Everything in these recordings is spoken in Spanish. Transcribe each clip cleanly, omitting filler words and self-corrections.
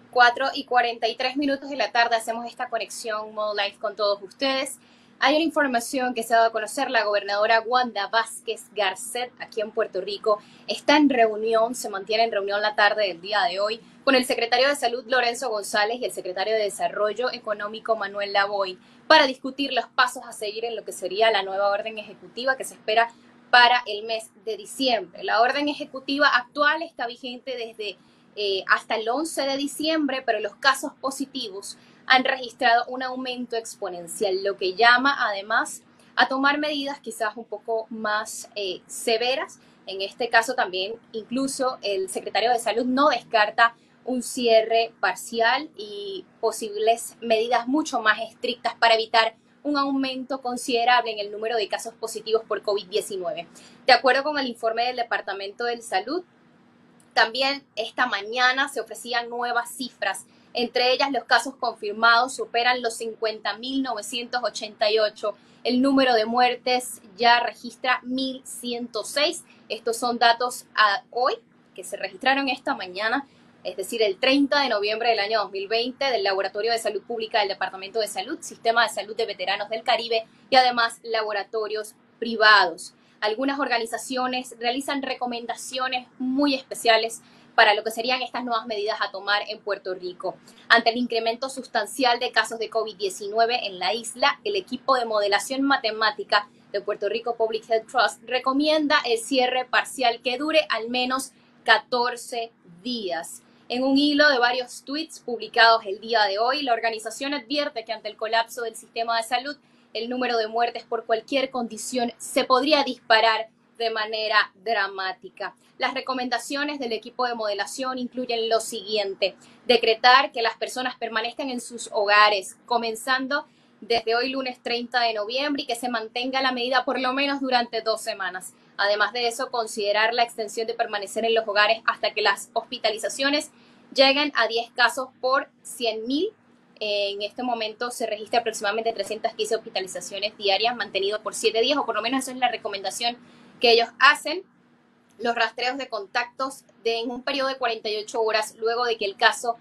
4:43 de la tarde hacemos esta conexión modo live con todos ustedes. Hay una información que se ha dado a conocer. La gobernadora Wanda Vázquez Garcet, aquí en Puerto Rico, está en reunión, se mantiene en reunión la tarde del día de hoy con el secretario de Salud Lorenzo González y el secretario de Desarrollo Económico Manuel Lavoy para discutir los pasos a seguir en lo que sería la nueva orden ejecutiva que se espera para el mes de diciembre. La orden ejecutiva actual está vigente desde hasta el 11 de diciembre, pero los casos positivos han registrado un aumento exponencial, lo que llama además a tomar medidas quizás un poco más severas. En este caso también incluso el secretario de Salud no descarta un cierre parcial y posibles medidas mucho más estrictas para evitar un aumento considerable en el número de casos positivos por COVID-19. De acuerdo con el informe del Departamento de Salud, también esta mañana se ofrecían nuevas cifras. Entre ellas, los casos confirmados superan los 50.988. El número de muertes ya registra 1.106. Estos son datos a hoy que se registraron esta mañana, es decir, el 30 de noviembre del año 2020, del Laboratorio de Salud Pública del Departamento de Salud, Sistema de Salud de Veteranos del Caribe y además laboratorios privados. Algunas organizaciones realizan recomendaciones muy especiales para lo que serían estas nuevas medidas a tomar en Puerto Rico. Ante el incremento sustancial de casos de COVID-19 en la isla, el equipo de modelación matemática de Puerto Rico Public Health Trust recomienda el cierre parcial que dure al menos 14 días. En un hilo de varios tweets publicados el día de hoy, la organización advierte que ante el colapso del sistema de salud, el número de muertes por cualquier condición se podría disparar de manera dramática. Las recomendaciones del equipo de modelación incluyen lo siguiente: decretar que las personas permanezcan en sus hogares, comenzando desde hoy lunes 30 de noviembre y que se mantenga la medida por lo menos durante 2 semanas. Además de eso, considerar la extensión de permanecer en los hogares hasta que las hospitalizaciones lleguen a 10 casos por 100.000. En este momento se registra aproximadamente 315 hospitalizaciones diarias, mantenido por 7 días, o por lo menos esa es la recomendación que ellos hacen. Los rastreos de contactos en un periodo de 48 horas luego de que el caso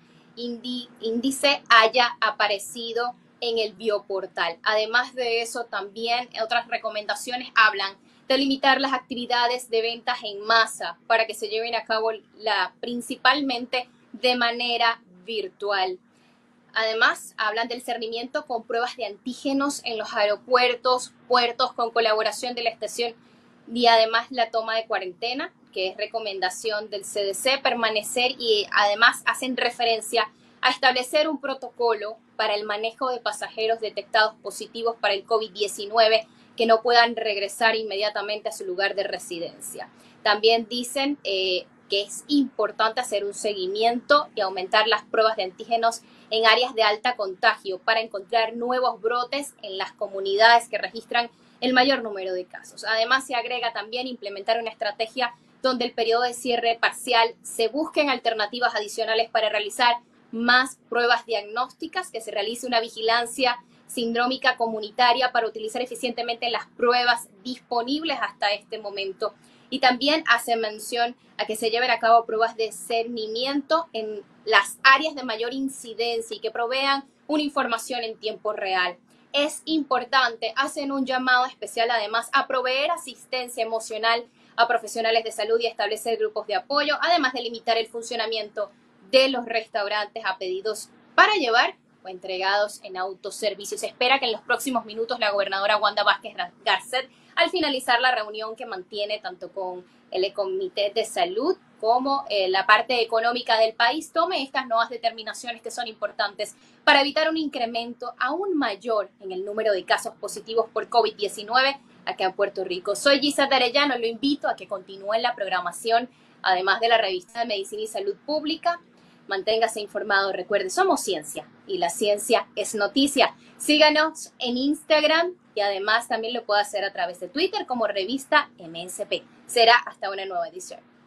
índice haya aparecido en el bioportal. Además de eso, también otras recomendaciones hablan de limitar las actividades de ventas en masa para que se lleven a cabo principalmente de manera virtual. Además, hablan del cernimiento con pruebas de antígenos en los aeropuertos, puertos con colaboración de la estación y además la toma de cuarentena, que es recomendación del CDC, permanecer, y además hacen referencia a establecer un protocolo para el manejo de pasajeros detectados positivos para el COVID-19 que no puedan regresar inmediatamente a su lugar de residencia. También dicen que es importante hacer un seguimiento y aumentar las pruebas de antígenos en áreas de alta contagio para encontrar nuevos brotes en las comunidades que registran el mayor número de casos. Además, se agrega también implementar una estrategia donde el periodo de cierre parcial se busquen alternativas adicionales para realizar más pruebas diagnósticas, que se realice una vigilancia sindrómica comunitaria para utilizar eficientemente las pruebas disponibles hasta este momento. Y también hace mención a que se lleven a cabo pruebas de cernimiento en las áreas de mayor incidencia y que provean una información en tiempo real. Es importante, hacen un llamado especial además a proveer asistencia emocional a profesionales de salud y establecer grupos de apoyo, además de limitar el funcionamiento de los restaurantes a pedidos para llevar o entregados en autoservicio. Se espera que en los próximos minutos la gobernadora Wanda Vázquez Garcet, al finalizar la reunión que mantiene tanto con el Comité de Salud como la parte económica del país, tome estas nuevas determinaciones que son importantes para evitar un incremento aún mayor en el número de casos positivos por COVID-19 acá en Puerto Rico. Soy Gisela Arellano, lo invito a que continúe en la programación, además de la revista de Medicina y Salud Pública. Manténgase informado. Recuerde, somos ciencia y la ciencia es noticia. Síganos en Instagram y además también lo puede hacer a través de Twitter como revista MSP. Será hasta una nueva edición.